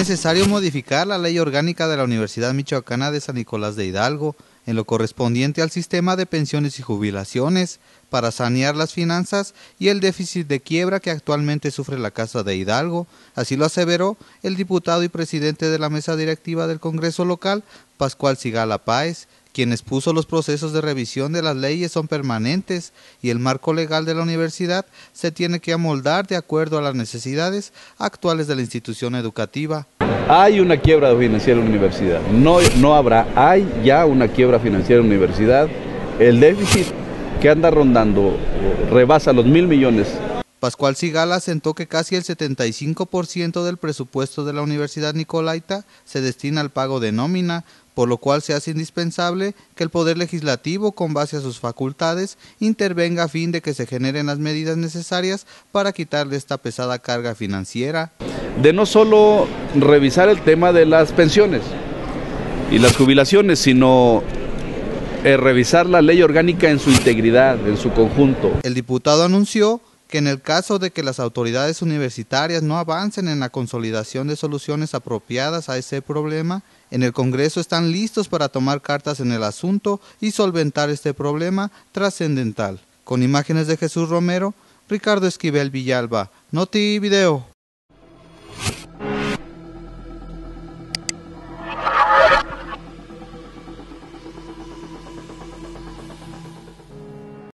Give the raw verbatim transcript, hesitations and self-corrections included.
necesario modificar la ley orgánica de la Universidad Michoacana de San Nicolás de Hidalgo en lo correspondiente al sistema de pensiones y jubilaciones para sanear las finanzas y el déficit de quiebra que actualmente sufre la Casa de Hidalgo. Así lo aseveró el diputado y presidente de la mesa directiva del Congreso local, Pascual Sigala Páez, quien expuso los procesos de revisión de las leyes son permanentes y el marco legal de la universidad se tiene que amoldar de acuerdo a las necesidades actuales de la institución educativa. Hay una quiebra financiera en la universidad, no, no habrá, hay ya una quiebra financiera en la universidad, el déficit que anda rondando rebasa los mil millones. Pascual Sigala asentó que casi el setenta y cinco por ciento del presupuesto de la Universidad Nicolaita se destina al pago de nómina, por lo cual se hace indispensable que el Poder Legislativo, con base a sus facultades, intervenga a fin de que se generen las medidas necesarias para quitarle esta pesada carga financiera. De no solo revisar el tema de las pensiones y las jubilaciones, sino eh, revisar la ley orgánica en su integridad, en su conjunto. El diputado anunció que en el caso de que las autoridades universitarias no avancen en la consolidación de soluciones apropiadas a ese problema, en el Congreso están listos para tomar cartas en el asunto y solventar este problema trascendental. Con imágenes de Jesús Romero, Ricardo Esquivel Villalba, Noti Video.